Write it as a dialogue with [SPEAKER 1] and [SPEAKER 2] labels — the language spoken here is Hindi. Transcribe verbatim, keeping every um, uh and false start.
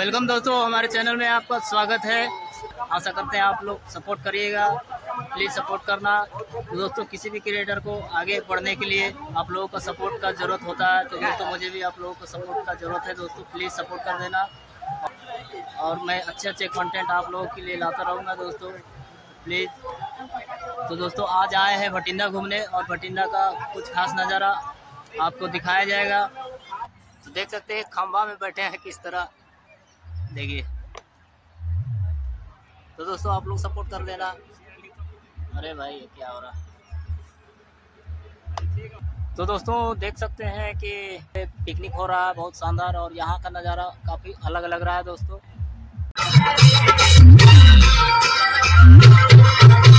[SPEAKER 1] वेलकम दोस्तों, हमारे चैनल में आपका स्वागत है। आशा करते हैं आप लोग सपोर्ट करिएगा, प्लीज़ सपोर्ट करना। तो दोस्तों, किसी भी क्रिएटर को आगे बढ़ने के लिए आप लोगों का सपोर्ट का ज़रूरत होता है। तो दोस्तों, मुझे भी आप लोगों का सपोर्ट का ज़रूरत है। दोस्तों प्लीज़ सपोर्ट कर देना और मैं अच्छे अच्छे कंटेंट आप लोगों के लिए लाता रहूँगा दोस्तों, प्लीज़। तो दोस्तों, आज आए हैं भटिंडा घूमने और भटिंडा का कुछ खास नज़ारा आपको दिखाया जाएगा। तो देख सकते हैं खंभा में बैठे हैं किस तरह, देखिए। तो दोस्तों, आप लोग सपोर्ट कर देना। अरे भाई, ये क्या हो रहा। तो दोस्तों, देख सकते हैं कि पिकनिक हो रहा है बहुत शानदार, और यहाँ का नज़ारा काफ़ी अलग लग रहा है दोस्तों।